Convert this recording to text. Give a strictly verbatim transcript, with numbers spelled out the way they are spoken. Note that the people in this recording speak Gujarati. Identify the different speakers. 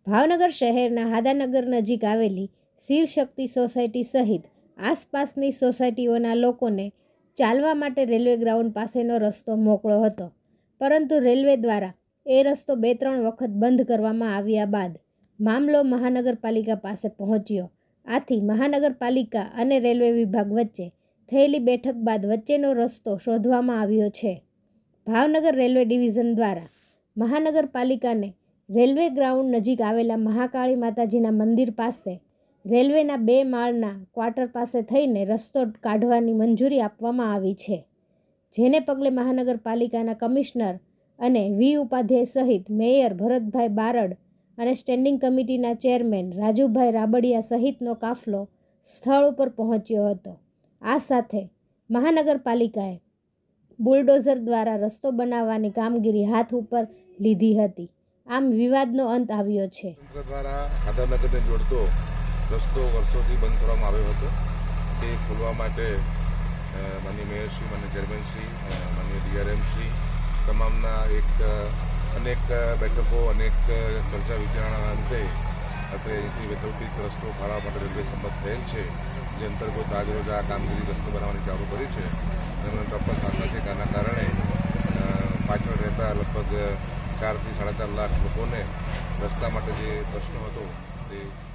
Speaker 1: ભાવનગર શહેરના હાદાનગર નજીક આવેલી શિવશક્તિ સોસાયટી સહિત આસપાસની સોસાયટીઓના લોકોને ચાલવા માટે રેલવે ગ્રાઉન્ડ પાસેનો રસ્તો મોકળો હતો, પરંતુ રેલવે દ્વારા એ રસ્તો બે ત્રણ વખત બંધ કરવામાં આવ્યા બાદ મામલો મહાનગરપાલિકા પાસે પહોંચ્યો. આથી મહાનગરપાલિકા અને રેલવે વિભાગ વચ્ચે થયેલી બેઠક બાદ વચ્ચેનો રસ્તો શોધવામાં આવ્યો છે. ભાવનગર રેલવે ડિવિઝન દ્વારા મહાનગરપાલિકાને રેલવે ગ્રાઉન્ડ નજીક આવેલા મહાકાળી માતાજીના મંદિર પાસે રેલવેના બે માળના ક્વાર્ટર પાસે થઈને રસ્તો કાઢવાની મંજૂરી આપવામાં આવી છે, જેને પગલે મહાનગરપાલિકાના કમિશનર અને વી ઉપાધ્યાય સહિત મેયર ભરતભાઈ બારડ અને સ્ટેન્ડિંગ કમિટીના ચેરમેન રાજુભાઈ રાબડિયા સહિતનો કાફલો સ્થળ ઉપર પહોંચ્યો હતો. આ સાથે મહાનગરપાલિકાએ બુલડોઝર દ્વારા રસ્તો બનાવવાની કામગીરી હાથ ઉપર લીધી હતી. આમ વિવાદનો અંત આવ્યો છે.
Speaker 2: દ્વારા હાદાનગરને જોડતો રસ્તો વર્ષોથી બંધ કરવામાં આવ્યો હતો. તે ખોલવા માટે માનનીય મેયરશ્રી, માનનીય ચેરમેનશ્રી, માનનીય ડીઆરએમશ્રી તમામના એક અનેક બેઠકો, અનેક ચર્ચા વિચારણા અંતે અત્રે અહીંથી વૈકલ્પિક રસ્તો ફાળવા માટે રેલવે સંમત થયેલ છે, જે અંતર્ગત આજરોજ આ કામગીરી રસ્તો બનાવવાની ચાલુ કરી છે. અને ચોક્કસ આશા છે કે આના કારણે પાછળ રહેતા લગભગ ચારથી સાડા ચાર લાખ લોકોને રસ્તા માટે જે પ્રશ્ન હતો તે